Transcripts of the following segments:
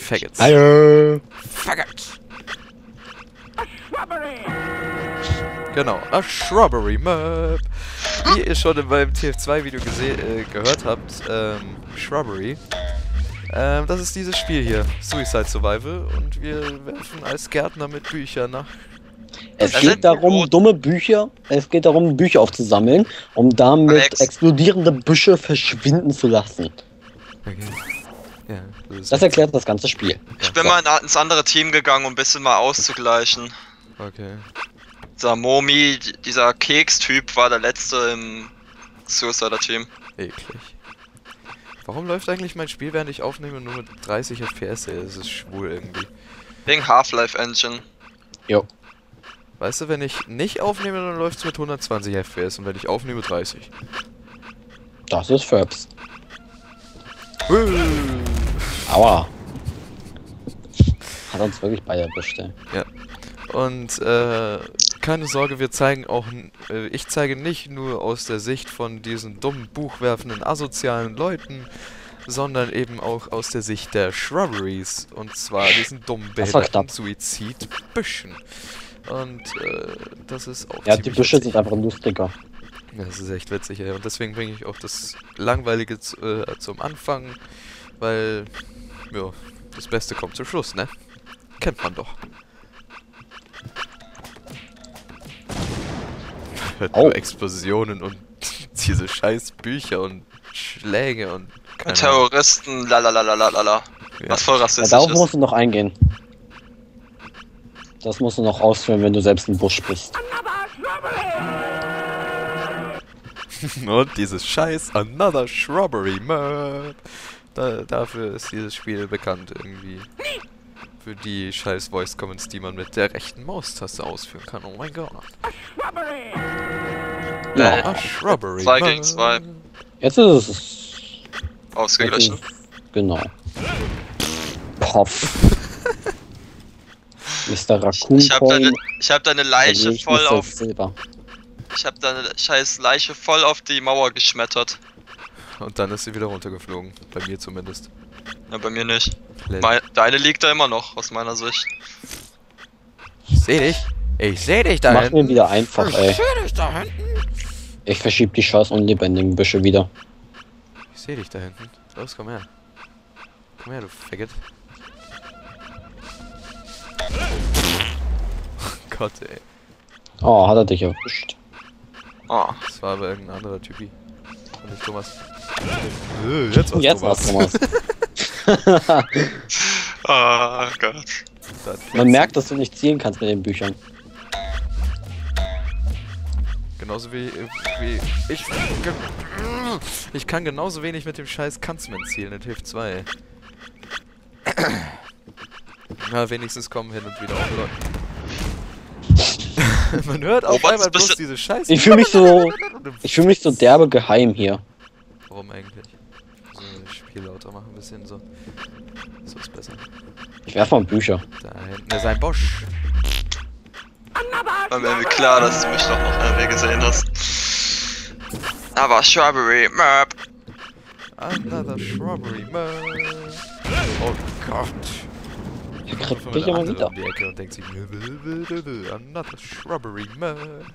Faggots. Hallo. Faggot. Genau, a Shrubbery Map. Wie ihr schon in meinem TF2-Video gehört habt, Shrubbery. Das ist dieses Spiel hier, Suicide Survival, und wir werfen als Gärtner mit Büchern nach. Es geht darum, Bücher aufzusammeln, um damit explodierende Büsche verschwinden zu lassen. Okay. Ja, das erklärt das ganze Spiel. Ich bin mal ins andere Team gegangen, um ein bisschen mal auszugleichen. Okay. Dieser Momi, dieser Keks-Typ war der letzte im Suicider-Team. Eklig. Warum läuft eigentlich mein Spiel, während ich aufnehme, nur mit 30 FPS? Ey, das ist schwul irgendwie. Wegen Half-Life Engine. Jo. Weißt du, wenn ich nicht aufnehme, dann läuft es mit 120 FPS und wenn ich aufnehme, 30. Das ist Verbs. Aua. Hat uns wirklich beide erwischt, ey. Ja. Und keine Sorge, wir zeigen auch, ich zeige nicht nur aus der Sicht von diesen dummen, buchwerfenden, asozialen Leuten, sondern eben auch aus der Sicht der Shrubberies. Und zwar diesen dummen, behinderten Suizidbüschen. Und das ist auch ja, die Büsche sind einfach lustiger. Ja, das ist echt witzig, ey. Und deswegen bringe ich auch das Langweilige zum Anfang, weil, ja, das Beste kommt zum Schluss, ne? Kennt man doch. Hört nur Explosionen und diese scheiß Bücher und Schläge und Terroristen, lalalalala. Ja. Was voll rassistisch darauf ist. musst du noch eingehen. Das musst du noch ausführen, wenn du selbst im Busch bist. Und dieses scheiß Another Shrubbery Map. Dafür ist dieses Spiel bekannt irgendwie. Für die scheiß Voice Comments, die man mit der rechten Maustaste ausführen kann. Oh mein Gott. Ja. Shrubbery 2 gegen 2. Jetzt ist es Ausgeglichen. Genau. Kopf. Mr. Raccoon Ich hab deine Leiche voll auf. Silber. Ich hab deine scheiß Leiche voll auf die Mauer geschmettert. Und dann ist sie wieder runtergeflogen. Bei mir zumindest. Ja, bei mir nicht. Deine liegt da immer noch, aus meiner Sicht. Ich seh dich. Ich seh dich da Mach hinten. mir wieder einfach, ey. Ich seh dich da hinten. Ich verschieb die scheiß unlebendigen Büsche wieder. Ich seh dich da hinten. Los, komm her. Komm her, du Faggot. Oh Gott, ey. Oh, hat er dich erwischt. Oh. Das war aber irgendein anderer Typi. Und nicht Thomas. Jetzt war's Thomas. Oh Gott. Man merkt, dass du nicht zielen kannst mit den Büchern. Genauso wie ich kann genauso wenig mit dem scheiß Kanzman zielen in Hilfe 2. Na, wenigstens kommen hin und wieder auch Leute. Man hört auf einmal bloß diese Scheiße. Ich fühle mich so derbe geheim hier. Warum eigentlich? So ein Spiel lauter machen, ein bisschen so. So ist besser. Ich werf mal Bücher. Da hinten ist ein Bosch. War mir klar, dass du mich doch noch irgendwie gesehen hast. Aber Shrubbery Map. Another Shrubbery Map. Oh Gott. Ich krieg dich immer wieder. Um die Ecke und denkt sich, Another Shrubbery Map.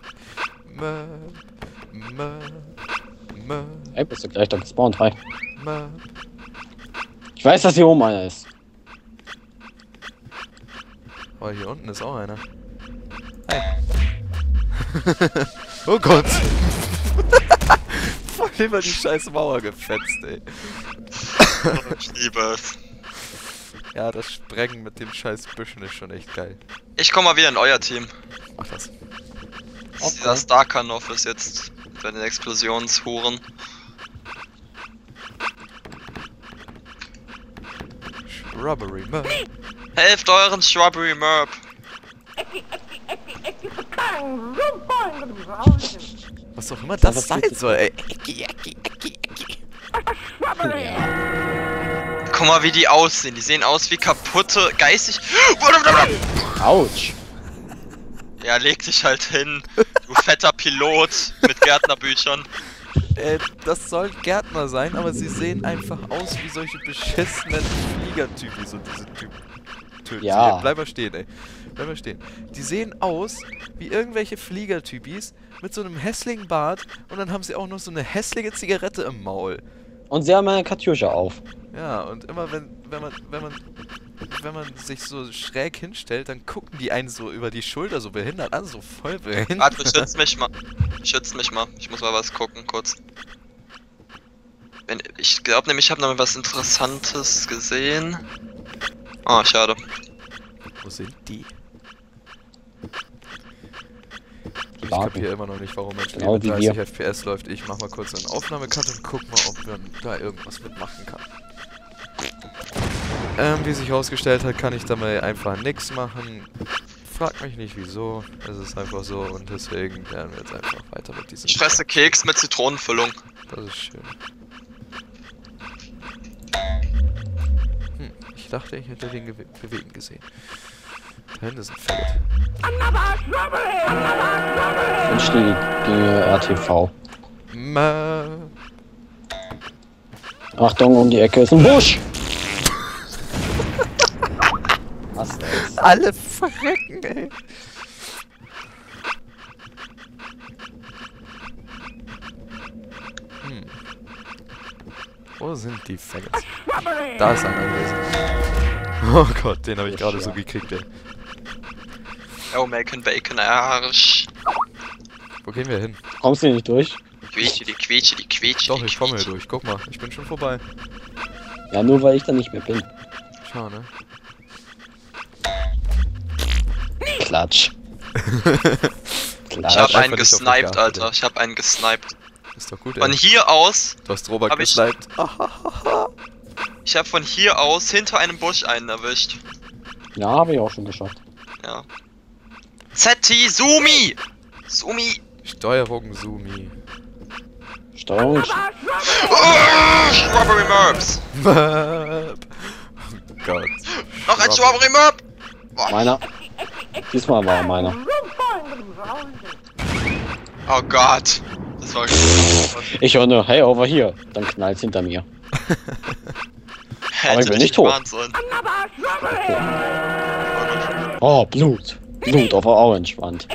Ey, bist du gleich da gespawnt? Hi. Map. Ich weiß, dass hier oben einer ist. Oh, hier unten ist auch einer. Hey. Oh Gott. Voll über die scheiß Mauer gefetzt, ey. Ich liebe es. Ja, das Sprengen mit den scheiß Büschen ist schon echt geil. Ich komm mal wieder in euer Team. Mach das. Okay. Dieser Starkanov ist jetzt bei den Explosionshuren. Shrubbery Map. Helft euren Shrubbery Merp. Was auch immer das sein soll, ey. Ja. Guck mal, wie die aussehen. Die sehen aus wie kaputte, geistig. Autsch. Ja, leg dich halt hin, du fetter Pilot mit Gärtnerbüchern. Das sollen Gärtner sein, aber sie sehen einfach aus wie solche beschissenen Fliegertypis und diese Typen töten. Ja. Bleib mal stehen, ey. Bleib mal stehen. Die sehen aus wie irgendwelche Fliegertypis mit so einem hässlichen Bart und dann haben sie auch noch so eine hässliche Zigarette im Maul. Und sie haben eine Katjuscha auf. Ja, und immer wenn man sich so schräg hinstellt, dann gucken die einen so über die Schulter so behindert an, so voll behindert. Warte, schütz mich mal. Schütz mich mal. Ich muss mal was gucken, kurz. Ich glaube nämlich, ich habe noch was Interessantes gesehen. Ah, schade. Wo sind die? Ich Lagen. kapiere immer noch nicht, warum mein Spiel Genau mit wie 30 wir. FPS läuft. Ich mach mal kurz einen Aufnahmecut und guck mal, ob man da irgendwas mitmachen kann. Wie sich herausgestellt hat, kann ich dabei einfach nichts machen. Frag mich nicht wieso. Es ist einfach so und deswegen werden wir jetzt einfach weiter mit diesem. Ich fresse Keks mit Zitronenfüllung. Das ist schön. Ich dachte, ich hätte den bewegen gesehen. Da hinten ist ein Feld. Und steht die RTV. Achtung, um die Ecke ist ein Busch! Was denn? Alle verrecken, ey. Wo sind die Faggots? Da ist einer gewesen. Oh Gott, den habe ich gerade so gekriegt, ey. Oh, Bacon, Arsch. Wo gehen wir hin? Kommst du hier nicht durch? Die Quietsche. Doch, ich komme hier durch. Guck mal, ich bin schon vorbei. Ja, nur weil ich da nicht mehr bin. Schau, ne? Klatsch. Ich hab einen Einfach nicht auf mich gesniped, geachtet, Alter. ey. Ich hab einen gesniped. Ist doch gut, Von ey. hier aus, Du hast Robert hab ich- gesniped. ich hab von hier aus hinter einem Busch einen erwischt. Ja, habe ich auch schon geschafft. Ja. ZT, Sumi! Sumi! Steuerung Sumi. Steuerung. Oh, Strawberry Merbs! Oh Gott. Noch ein Strawberry Merb! Meiner. Diesmal war er meiner. Oh Gott. Das war Ich höre nur, hey, over here. Dann knallt's hinter mir. Hätte ich bin nicht tot. gewarnt sollen. Oh, Blut. Blut auf der Orange-Wand.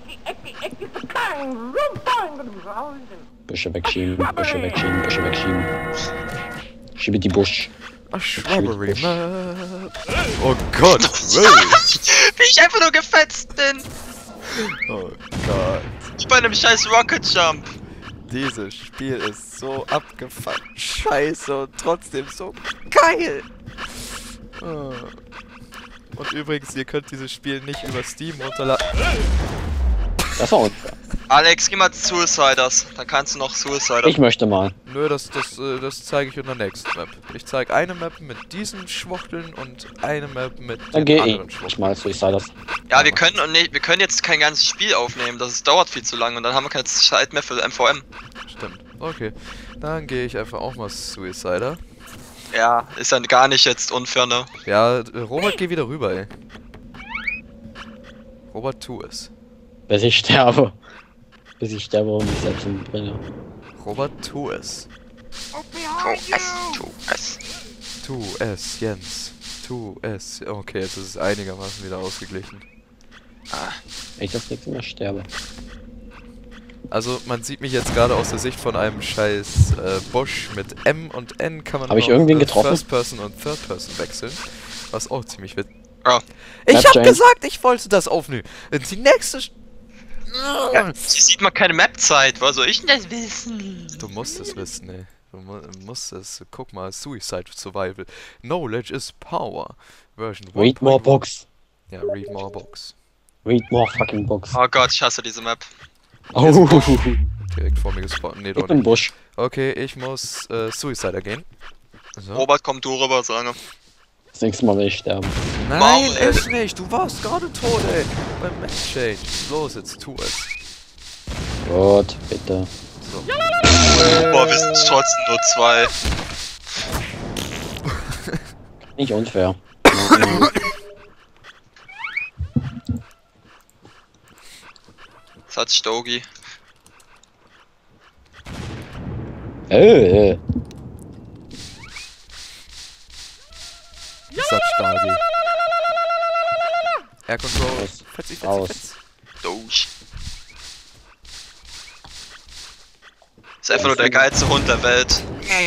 Büsche wegschieben, Büsche wegschieben, Büsche wegschieben. Schiebe die Busch. A Strawberry Map. Oh Gott. Wie ich einfach nur gefetzt bin! Oh Gott. Ich bei einem scheiß Rocket Jump! Dieses Spiel ist so abgefuckt. Scheiße und trotzdem so geil. Oh. Und übrigens, ihr könnt dieses Spiel nicht über Steam runterladen. Das war unfair. Alex, geh mal zu Suiciders. Dann kannst du noch Suiciders. Ich möchte mal. Nö, das zeige ich in der nächsten Map. Ich zeige eine Map mit diesen Schwuchteln und eine Map mit Dann den gehe anderen ich Schwuchteln. mal Suiciders. Ja, wir können jetzt kein ganzes Spiel aufnehmen. Das dauert viel zu lang und dann haben wir keine Zeit mehr für MVM. Stimmt. Okay. Dann gehe ich einfach auch mal Suicider. Ja, ist dann gar nicht jetzt unfair, ne? Ja, Robert, geh wieder rüber, ey. Robert, tu es. Bis ich sterbe. Bis ich sterbe und mich selbst umbringe. Robert, tu es. Tu es. Tu es, Jens. Tu es. Okay, jetzt ist es einigermaßen wieder ausgeglichen. Wenn ich das nächste Mal sterbe. Also, man sieht mich jetzt gerade aus der Sicht von einem scheiß Busch mit M und N kann man Hab ich auf, irgendwen getroffen? First Person und Third Person wechseln. Was auch ziemlich wird. Ja. Ich Map hab Change. gesagt, ich wollte das aufnehmen. Die nächste. Ja, hier sieht man keine Map-Zeit. Woher soll ich denn das wissen? Du musst es wissen, ey. Du musst es. Guck mal, Suicide Survival. Knowledge is power. Version Read more 1.1. books. Ja, read more books. Read more fucking books. Oh Gott, ich hasse diese Map. Oh, Direkt vor mir gespawnt. Nee, ich doch bin nicht. Busch. Okay, ich muss Suicider gehen. So. Robert, komm du rüber, sage. Das nächste Mal will ich sterben. Nein, Warum? echt nicht. Du warst gerade tot, ey. Beim Map Change. Los, jetzt tu es. Gut, bitte. So. Boah, wir sind trotzdem nur 2. Nicht unfair. Das hat Stogi. Satzdagi. Air Control. Fetzi. Doge. Ist einfach nur der geilste Hund der Welt.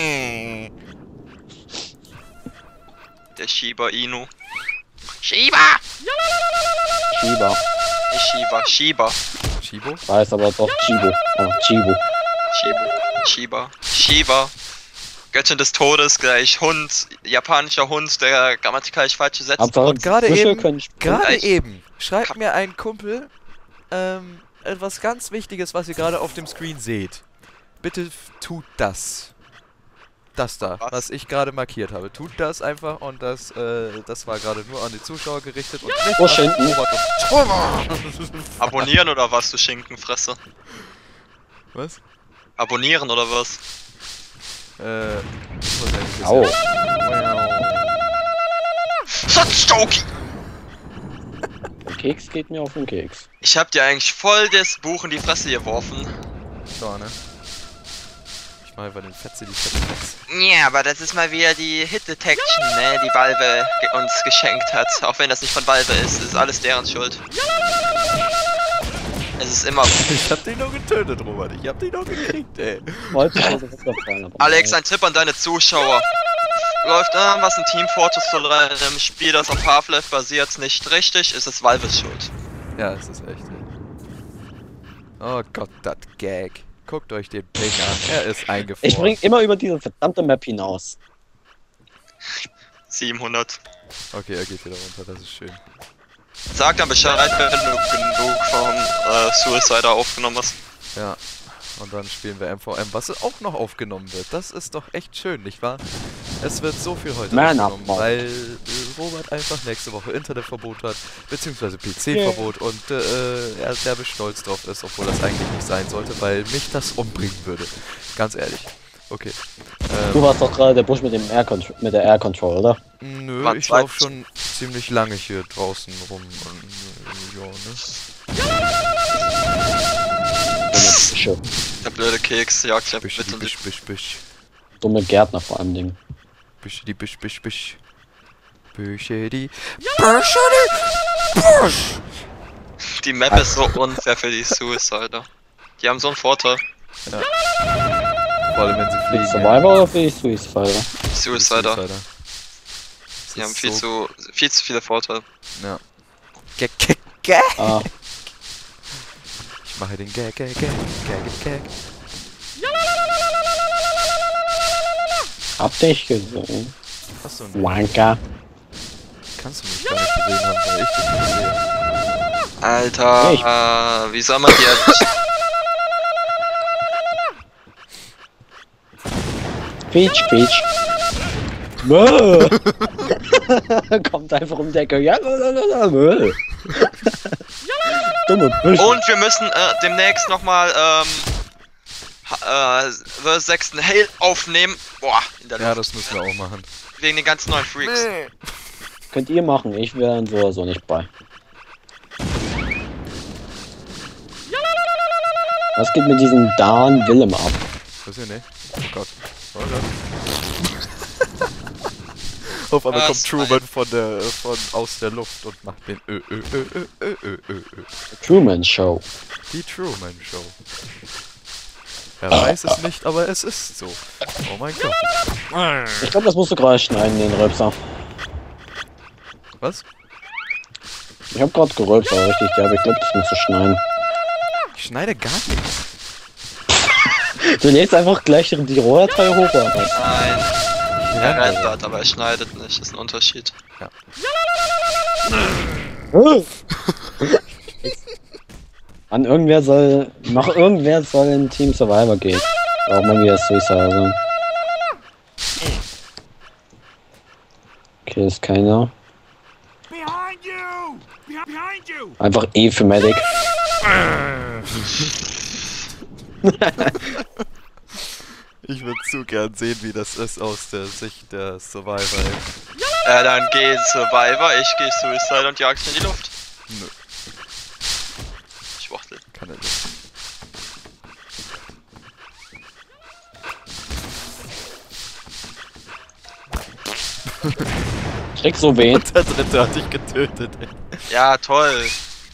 Der Shiba Inu. Shiba! Shiba. Nicht Shiba, Shiba. Shibo? Weiß aber doch Chibo. Chibo. Shiba. Göttin des Todes gleich Hund, japanischer Hund, der grammatikalisch falsch gesetzt Aber wird. Gerade Büsche eben schreibt mir ein Kumpel etwas ganz Wichtiges, was ihr gerade auf dem Screen seht. Bitte tut das. Das da, was ich gerade markiert habe. Tut das einfach und das war gerade nur an die Zuschauer gerichtet und nicht an Robert und Thomas. Abonnieren oder was, du Schinkenfresse? Was? Abonnieren oder was? Au. Satzdagi! Der Keks geht mir auf den Keks. Ich hab dir eigentlich voll das Buch in die Fresse geworfen. So, ne? Ich mach einfach den Fetze, die Fetze. Ja, aber das ist mal wieder die Hit Detection, ne, die Valve uns geschenkt hat. Auch wenn das nicht von Valve ist alles deren Schuld. Es ist immer... Ich hab den noch getötet, Robert. Ich hab den noch gekriegt, ey. Alex, ein Tipp an deine Zuschauer. Läuft was ein Team Fortress zu einem Spiel, das auf Half-Life basiert, nicht richtig, ist es Valves Schuld. Ja, es ist echt, ey. Oh Gott, das Gag. Guckt euch den Ping an. Er ist eingefroren. Ich bring immer über diese verdammte Map hinaus. 700. Okay, er geht wieder runter, das ist schön. Sag dann Bescheid, wenn du genug vom Suicider aufgenommen hast. Ja. Und dann spielen wir MVM, was auch noch aufgenommen wird. Das ist doch echt schön, nicht wahr? Es wird so viel heute aufgenommen, weil Robert einfach nächste Woche Internetverbot hat, beziehungsweise PC-Verbot und er derbe stolz drauf ist, obwohl das eigentlich nicht sein sollte, weil mich das umbringen würde. Ganz ehrlich. Okay. Du warst doch gerade der Busch mit dem mit der Air Control, oder? Nö, ich laufe schon ziemlich lange hier draußen rum. Ja, ne? Der blöde Keks, jagt ja Büsche, bitte nicht. Bisch. Dumme Gärtner vor allem Ding. Büsche, die Büsche, die Die Map ist so unfair für die Suicider. Die haben so einen Vorteil. Ja. Vor allem wenn sie fliegen. Survivor oder für die Suicider? Suicider. Die haben viel zu viele Vorteile. Ja. Ah. Ich mache den Gag. Hab dich gesehen. Achso, ne. Wanker. Kannst du mich gar nicht gesehen haben, weil ich dich nicht sehe. Alter, wie soll man die jetzt... Quietsch. Müll! Kommt einfach um die Ecke. Ja, Müll. Dumme Büsche. Und wir müssen demnächst nochmal Verse 6. Hail aufnehmen. Boah, in der Luft. Ja, das müssen wir auch machen. Wegen den ganzen neuen Freaks. Nee. Könnt ihr machen, ich wäre so oder so nicht bei. Was geht mit diesem Dan Willem ab? Was hier, ne? Oh Gott. Auf einmal kommt Truman aus der Luft und macht den Truman Show. Die Truman Show. Er weiß es nicht, aber es ist so. Oh mein Gott. Ich glaube, das musst du gerade schneiden, den Röpser. Was? Ich habe gerade gerülpst, aber richtig, aber ich glaube, das musst du schneiden. Ich schneide gar nichts. Du lädst einfach gleich die Rohrdatei hoch, oder? Nein. Er rendert, aber er schneidet nicht. Das ist ein Unterschied. Ja. An irgendwer soll in Team Survivor gehen. Auch mal wieder Suicide sein. Okay, ist keiner. Einfach E für Medic. Ich würde zu gern sehen, wie das ist aus der Sicht der Survivor. Dann geh Survivor, ich geh Suicide und jagst in die Luft. Nö. Schwachtel. Keine Lust. Kriegst so wen? Und der dritte hat dich getötet, ey. Ja, toll.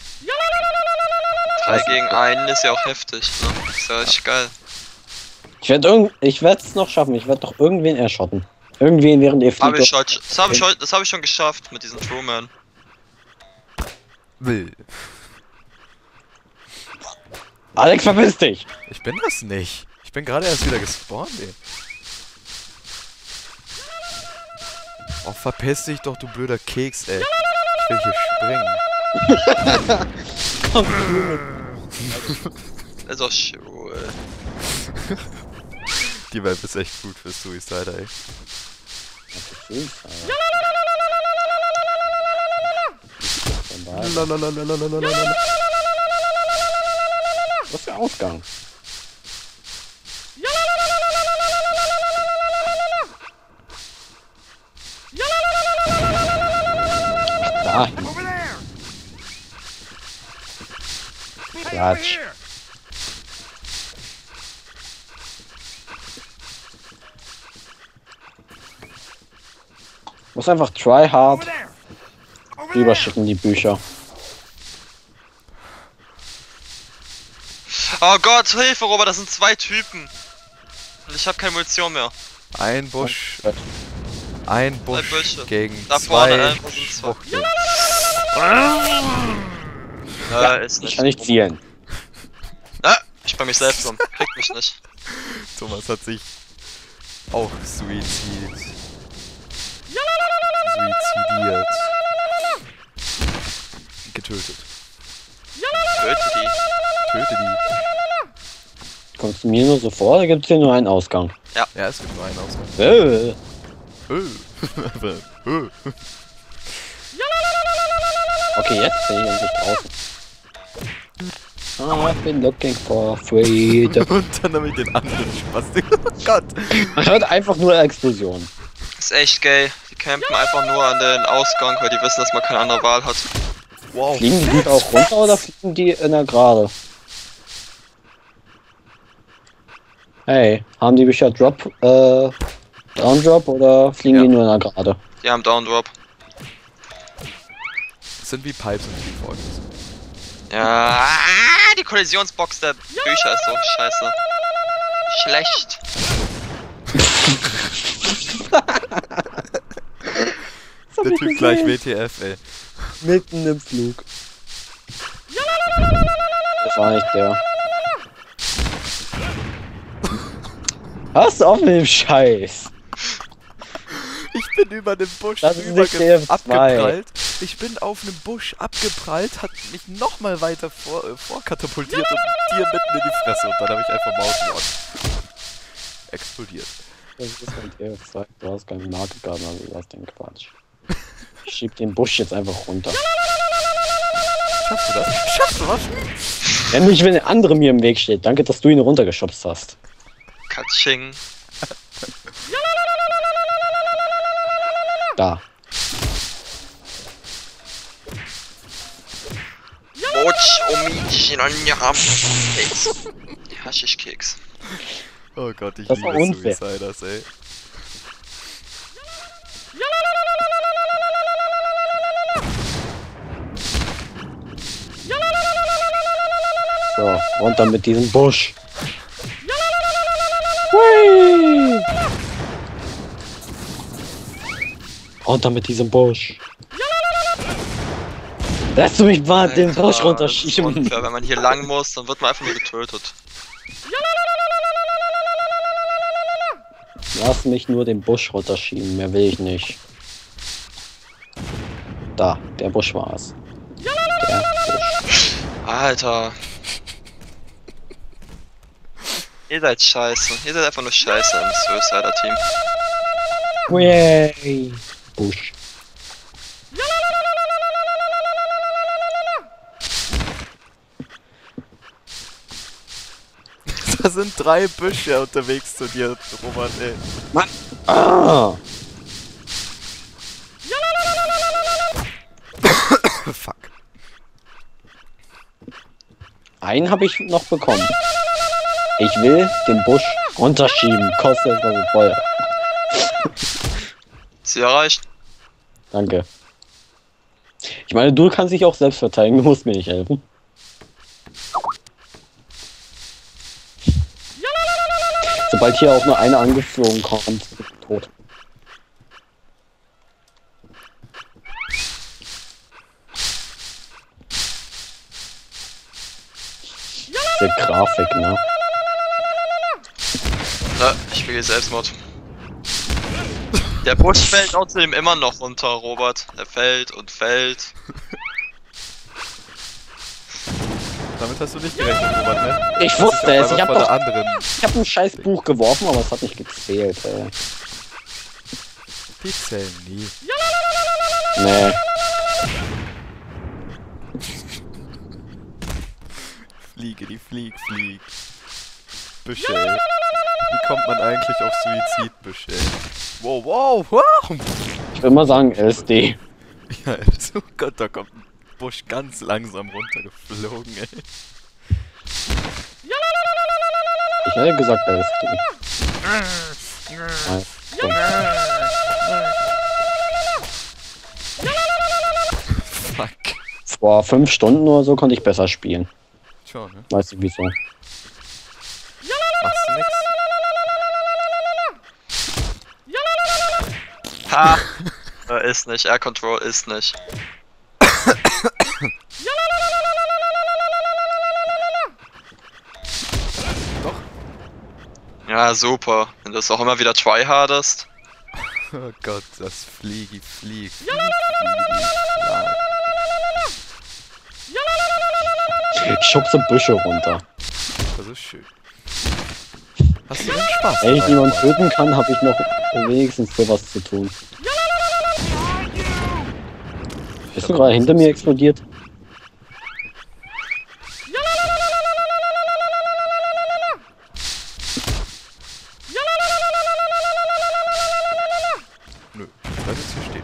3 gegen 1 ist ja auch heftig, ne? Ist ja richtig geil. Ich werde es noch schaffen. Ich werde doch irgendwen erschotten. Irgendwen während ihr fliegt. Das habe ich schon geschafft mit diesem Truman. Will. Alex, verpiss dich! Ich bin das nicht. Ich bin gerade erst wieder gespawnt, ey. Oh, verpiss dich doch, du blöder Keks, ey. Ich will hier springen. Komm, Ist auch schwul. Die Map ist echt gut für Suicider, ey. Lalalalalalala. Was ist der Ausgang? Da. Quatsch. Muss einfach try hard rüberschicken, die Bücher. Oh Gott, Hilfe, Robert, das sind 2 Typen. Und ich habe keine Munition mehr. Ein Busch. Ein Busch Büsche. gegen Da 2 vorne einfach sind 2. Schwuchteln. Ist Ich nicht. kann nicht zielen. Ich bei mich selbst um. Kriegt mich nicht. Thomas hat sich auch suizidiert. Getötet. Töte die. Töte die. Kommst du mir nur so vor, oder gibt es hier nur einen Ausgang? Ja, es gibt nur einen Ausgang. Okay, jetzt bin ich endlich draußen. I've been looking for freedom. Und dann habe ich den anderen Spaß. Oh Gott. Man hört einfach nur Explosionen. Ist echt gay. Die campen einfach nur an den Ausgang, weil die wissen, dass man keine andere Wahl hat. Wow. Fliegen die Diebe auch runter oder fliegen die in der Gerade? Hey, haben die Bücher Drop, Down Drop oder fliegen die nur in der Gerade? Die haben Down Drop. Das sind wie Pipes in Team Fortress. Ja, die Kollisionsbox der Bücher ist so scheiße. Schlecht. Der Typ gleich WTF, ey. Mitten im Flug. Das war nicht der. Was auf mit dem Scheiß? Ich bin über den Busch Das ist nicht der F2. abgeprallt. Ich bin auf einem Busch abgeprallt, hat mich nochmal weiter vorkatapultiert und dir mitten in die Fresse. Und dann habe ich einfach Mausmord explodiert. Das ist ein TF2. Du hast keinen Markengarten, also was denn Quatsch. Ich schieb den Busch jetzt einfach runter. Schaffst du das? Schaffst du was? Ja, nicht, wenn der andere mir im Weg steht. Danke, dass du ihn runtergeschubst hast. Katsching. Da. Motsch, Omichi, Keks. Haschischkeks. Oh Gott, ich Das war liebe unfair. Suiciders, ey. So, runter mit diesem Busch. Hui! Runter mit diesem Busch. Lass du mich mal den Busch Das ist runterschieben. unfair. Wenn man hier lang muss, dann wird man einfach nur getötet. Lass mich nur den Busch runterschieben, mehr will ich nicht. Da, der Busch war es. Der Busch. Alter. Ihr seid scheiße. Ihr seid einfach nur scheiße im Suicider-Team. Yay! Busch. Da sind 3 Büsche unterwegs zu dir, Roman, ey. Mann! Ah! Fuck. Einen habe ich noch bekommen. Ich will den Busch runterschieben, kostet was es wolle. Sie erreicht. Danke. Ich meine, du kannst dich auch selbst verteidigen, du musst mir nicht helfen. Sobald hier auch nur eine angeflogen kommt, ist tot. Die Grafik, ne? Ich will Selbstmord. Der Busch fällt außerdem immer noch runter, Robert. Er fällt und fällt. Damit hast du nicht gerechnet, Robert, ne? Ich wusste es, ich hab doch ein scheiß Buch geworfen, aber es hat nicht gezählt, ey. Die zählen nie. Nee. Fliege, flieg. Büsche, ey. Wie kommt man eigentlich auf Suizidbüsche, ey? Wow! Ich will mal sagen LSD. Ja, oh Gott, da kommt ein Busch ganz langsam runtergeflogen, ey. Ich hätte gesagt LSD. Fuck. Vor 5 Stunden oder so konnte ich besser spielen. Schon, ne? Weißt du wieso? Machst du nix? Ha! Ist nicht, Air Control ist nicht. Doch. Ja, super. Wenn du es auch immer wieder tryhardest. Oh Gott, das flieg. Ich schubse Büsche runter. Das ist schön. Hast du denn Spaß? Wenn ich jemanden töten kann, habe ich noch wenigstens für was zu tun. Bist du gerade hinter mir explodiert? Nö, bleib jetzt hier stehen.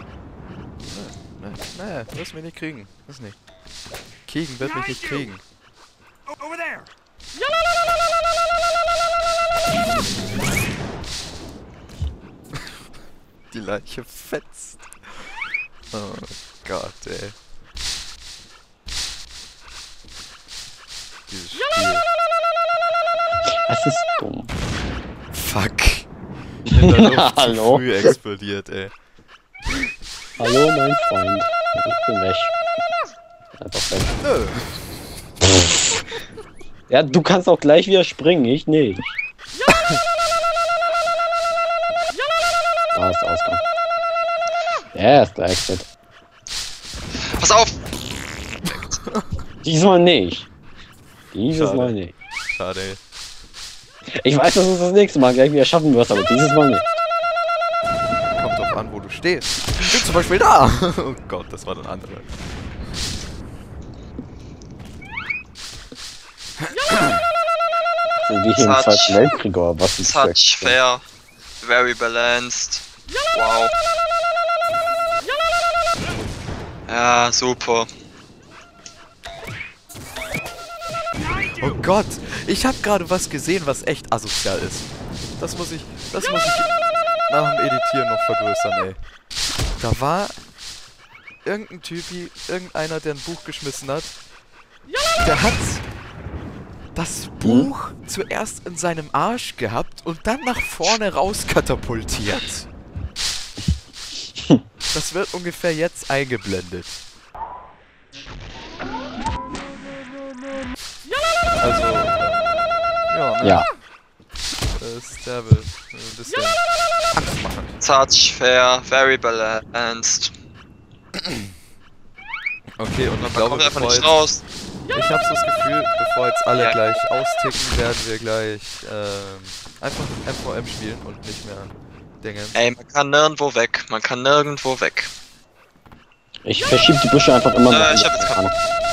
Nee, du wirst mich nicht kriegen. Das nicht. Kegen wird mich nicht kriegen. Die Leiche fetzt. Oh Gott, ey. Dieses Spiel. Das ist dumm. Fuck. In der Luft Hallo? zu früh explodiert, ey. Hallo, mein Freund. Ich bin weg. Einfach weg. Nö. Ja, du kannst auch gleich wieder springen, ich nicht. Da ist der Ausgang. Ja, ist der Exit. Pass auf! Diesmal nicht. Dieses Schade. Mal nicht. Schade, ey. Ich weiß, dass du es das nächste Mal gleich wieder schaffen wirst, aber dieses Mal nicht. Kommt drauf an, wo du stehst. Ich bin zum Beispiel da. Oh Gott, das war dann andere. So wie hier im Zweiten Weltkrieg oder was ist Such fair. Very balanced. Wow. Ja, super. Oh Gott, ich habe gerade was gesehen, was echt asozial ist. Das muss ich nach dem Editieren noch vergrößern, ey. Da war irgendein Typi, irgendeiner, der ein Buch geschmissen hat. Der hat das Buch zuerst in seinem Arsch gehabt und dann nach vorne raus katapultiert. Das wird ungefähr jetzt eingeblendet. Also, ja, ne? Ja. Der will ein bisschen Angst machen. Such fair. Very balanced. Okay, und ich Man glaube, kommt einfach bevor nicht jetzt, raus. ich habe das Gefühl, bevor jetzt alle Ja. gleich austicken, werden wir gleich einfach MVM spielen und nicht mehr Dinge. Ey, man kann nirgendwo weg. Man kann nirgendwo weg. Ich verschiebe die Büsche einfach immer noch. Ich hab jetzt an.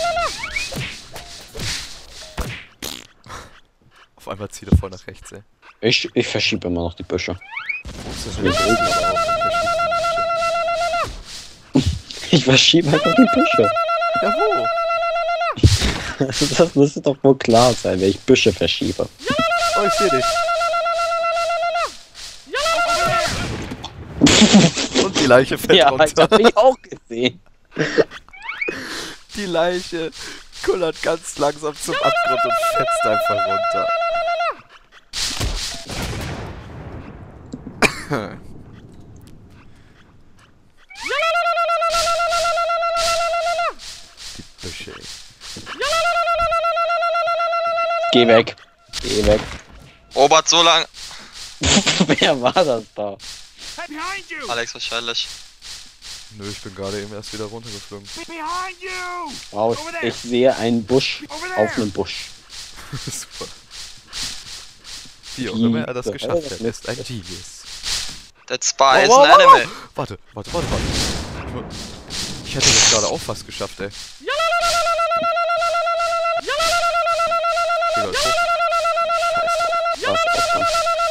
Auf einmal zieht er voll nach rechts, ey. Ich verschiebe immer noch die Büsche. Das ist nicht oben, aber auch Ich verschiebe einfach die Büsche. ja, wo? Das müsste doch wohl klar sein, wenn ich Büsche verschiebe. Oh, ich seh dich. Und Die Leiche fällt Ja, runter. ich hab mich auch gesehen. Die Leiche kullert ganz langsam zum Abgrund und fetzt einfach runter. Die Büsche. Geh weg. Geh weg. Robert, so lang. Wer war das da? Alex wahrscheinlich. Nö, ich bin gerade eben erst wieder runtergeflogen. Wow, ich sehe einen Busch auf einem Busch. Super. Wie auch immer er das geschafft hat, ist ein Genius. That Spy is an enemy. Warte. Ich hätte das gerade auch fast geschafft, ey. Scheiße. Was Aufwand.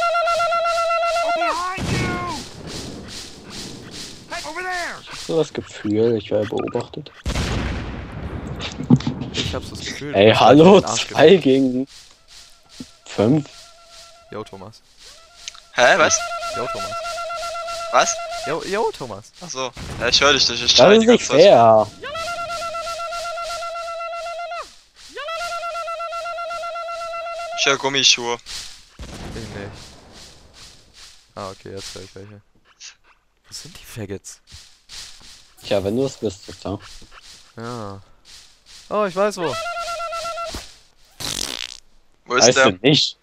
Hast du das Gefühl, ich werde beobachtet? Ich hab's das Gefühl. Ey, hallo, 2 gegen 5. Jo, Thomas. Hä, was? Jo, Thomas. Was? Jo, Thomas. Achso. Ja, ich höre dich nicht. Ich Das schrei ist die nicht ganze Zeit. fair. Ich höre Gummischuhe. Ich nicht. Ah, okay, jetzt höre ich welche. Was sind die Faggots? Tja, wenn du es wüsstest, ja. Ja. Oh, ich weiß wo. Wo ist Weißt der? du nicht?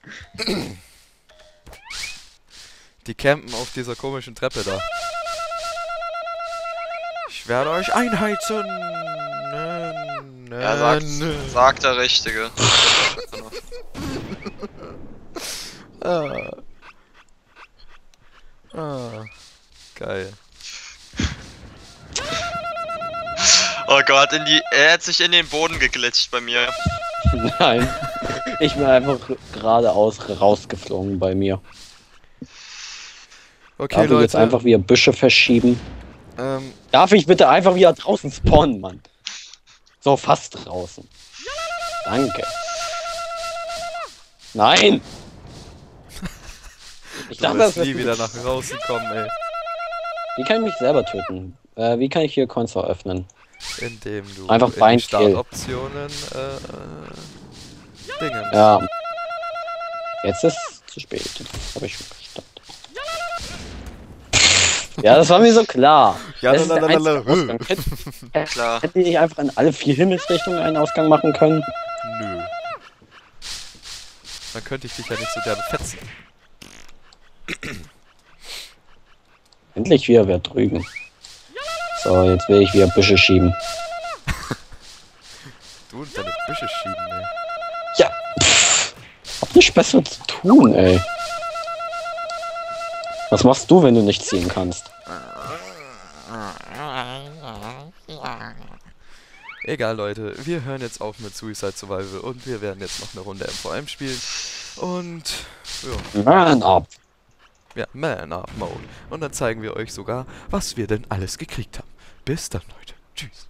Die campen auf dieser komischen Treppe da. Ich werde euch einheizen. Ja, sagt der Richtige. Geil. Oh Gott, er hat sich in den Boden geglitscht bei mir. Nein. Ich bin einfach geradeaus rausgeflogen bei mir. Okay, Darf ich Leute. jetzt einfach wieder Büsche verschieben? Ähm, Darf ich bitte einfach wieder draußen spawnen, Mann? So, fast draußen. Danke. Nein! Ich du dachte, wirst das nie wird wieder nach draußen kommen, ey. Wie kann ich mich selber töten? Wie kann ich hier Coins öffnen? Indem du Einfach in die Beinkill. Startoptionen Dingen. Ja. Jetzt ist es zu spät. Das habe ich schon verstanden. Ja, das war mir so klar. Ja, Das ist der lalalala. einzige Ausgang. Klar. Hätten die nicht einfach in alle 4 Himmelsrichtungen einen Ausgang machen können? Nö. Dann könnte ich dich ja nicht so derbe fetzen. Endlich wieder wer drüben. So, jetzt will ich wieder Büsche schieben. Du und deine Büsche schieben, ey. Ja. Hab nichts Besseres zu tun, ey. Was machst du, wenn du nicht ziehen kannst? Egal, Leute. Wir hören jetzt auf mit Suicide Survival und wir werden jetzt noch eine Runde MVM spielen. Und ja. Man up. Ja, Man-Up-Mode. Und dann zeigen wir euch sogar, was wir denn alles gekriegt haben. Bis dann, Leute. Tschüss.